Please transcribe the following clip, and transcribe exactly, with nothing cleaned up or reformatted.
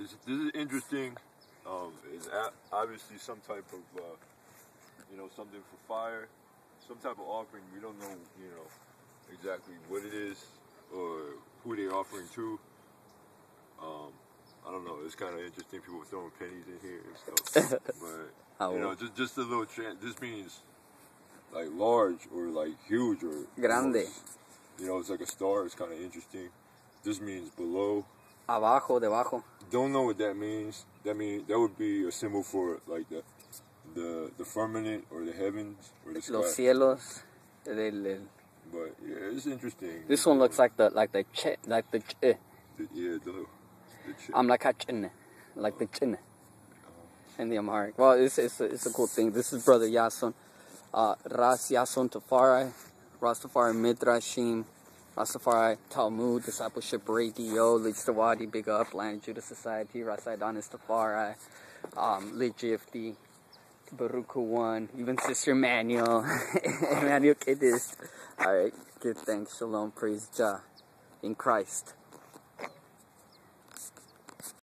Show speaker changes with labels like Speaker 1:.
Speaker 1: this, this is interesting. Um, it's obviously some type of, uh, you know, something for fire, some type of offering. We don't know, you know, exactly what it is or who they're offering to. Um, I don't know. It's kind of interesting. People throwing pennies in here and stuff. But you know, just just a little. Trans- this means like large or like huge or
Speaker 2: grande.
Speaker 1: You know, you know, it's like a star. It's kind of interesting. This means below.
Speaker 2: Abajo, debajo.
Speaker 1: Don't know what that means. That mean that would be a symbol for like the the the firmament or the heavens or the sky.
Speaker 2: Los cielos. El, el.
Speaker 1: But yeah, it's interesting.
Speaker 2: This one looks like the like the ch like the ch.
Speaker 1: The, yeah, the, the ch.
Speaker 2: I'm like a chin, like the chin. In the Amharic. Well, it's it's a, it's a cool thing. This is Brother Yason, uh, Ras Yason Tafari, Rastafari Midrashim. Rastafari, Talmud, Discipleship Radio, Lich Tawadi, Big Up, Land Judah Society, Rasai Donis Tafari, um, Lich G F D, Baruch One, even Sister Emmanuel, Emmanuel Kidis. Alright, give thanks, shalom, praise Jah, in Christ.